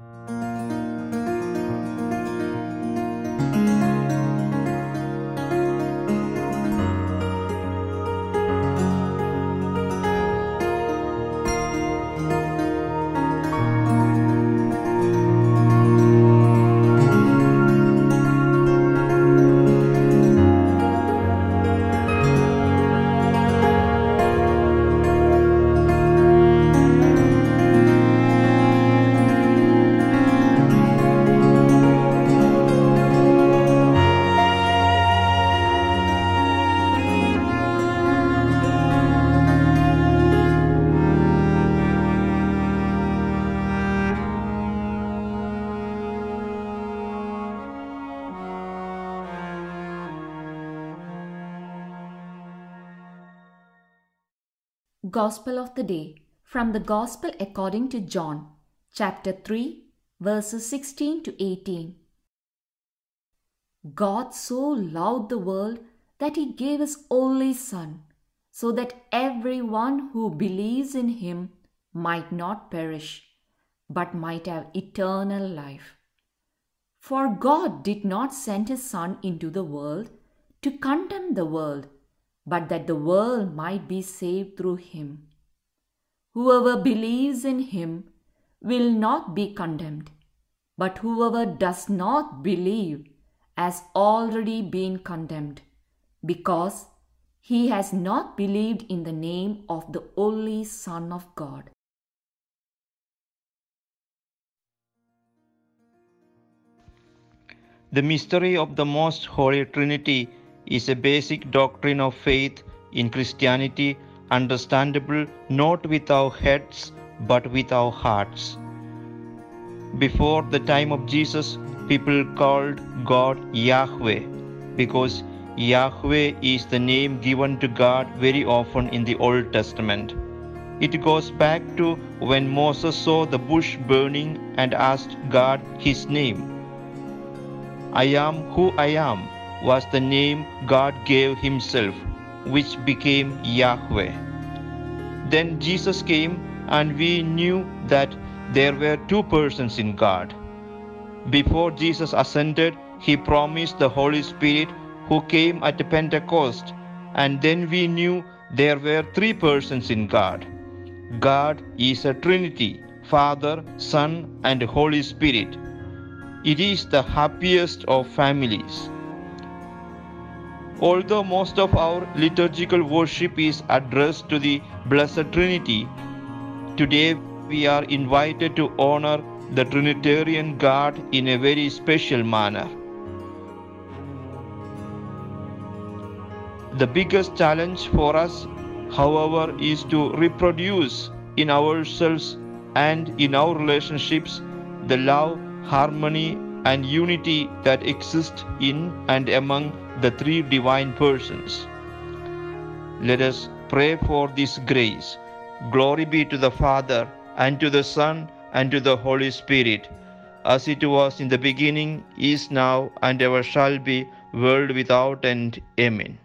Gospel of the Day from the Gospel according to John, chapter 3, verses 16 to 18. God so loved the world that he gave his only Son, so that everyone who believes in him might not perish, but might have eternal life. For God did not send his Son into the world to condemn the world, but that the world might be saved through him. Whoever believes in him will not be condemned, but whoever does not believe has already been condemned, because he has not believed in the name of the only Son of God. The mystery of the Most Holy Trinity is a basic doctrine of faith in Christianity, understandable not with our heads but with our hearts. Before the time of Jesus, people called God Yahweh, because Yahweh is the name given to God very often in the Old Testament. It goes back to when Moses saw the bush burning and asked God his name. I am who I am was the name God gave himself, which became Yahweh. Then Jesus came, and we knew that there were two persons in God. Before Jesus ascended, he promised the Holy Spirit, who came at Pentecost, and then we knew there were three persons in God. God is a Trinity, Father, Son, and Holy Spirit. It is the happiest of families. Although most of our liturgical worship is addressed to the Blessed Trinity, today we are invited to honor the Trinitarian God in a very special manner. The biggest challenge for us, however, is to reproduce in ourselves and in our relationships the love, harmony, and unity that exist in and among the three divine persons. Let us pray for this grace. Glory be to the Father, and to the Son, and to the Holy Spirit, as it was in the beginning, is now, and ever shall be, world without end. Amen.